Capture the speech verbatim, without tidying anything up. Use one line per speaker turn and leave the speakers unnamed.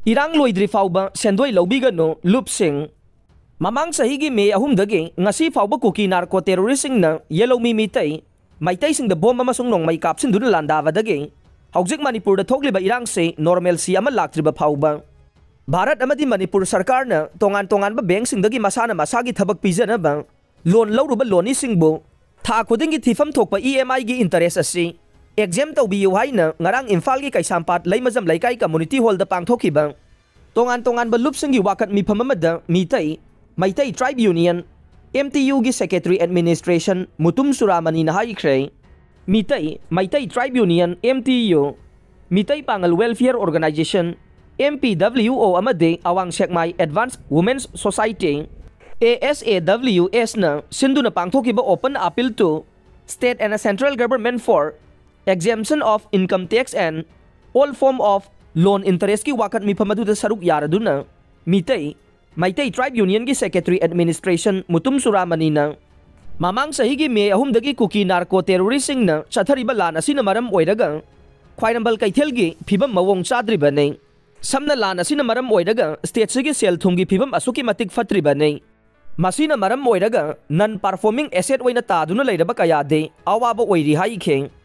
Erang Loidri Faoba Sendoi Loubiganu Lupsing Mamang sahigi May ahumdagi ngasi Faoba kuki narco terroristing na yellow mi mitay maitay sing the bomba masung may kapsin dun landava dagi haujik Manipur da thogliba Erang se normal si ama laktriba Faoba Bharat amadi Manipur sarkar na tongan-tongan ba bank sing dagi masana masagi thabak pijana ba loan lawruba loni singbo tha khudingi thifam thokpa E M I gi interest asi exam tawbiyu haina ngarang Imphal gi kaisampat leimajam laikai community hall da pangthokiba tongan-tongan ba Lupsing gi wakat mi phamamada mitay Maitai Tribe Union M T U gi Secretary Administration Mutum Suramani na haikre Mitay Maitai Tribe Union M T U Mitay Pangal Welfare Organization M P W O amade Awang Sekmai Advanced Women's Society A S A W S na sindu na pangthokiba open appeal to state and central government for exemption of income tax and all form of loan interest ki wakat mi phamadu da saruk yaraduna mitay Maitai Tribe Union gi Secretary Administration Mutum Suramani na mamang sahigi May ahumdagi kuki narco terroristing na chathariba lan asina maram oiraga khwairambal kaithel gi phibam mawong chadriba nei samna lan asina maram oiraga state sigi sel thungi phibam asuki matik fatriba nei masina maram oiraga non performing asset oina taduna leiraba kaya de awaba oiri hai kheng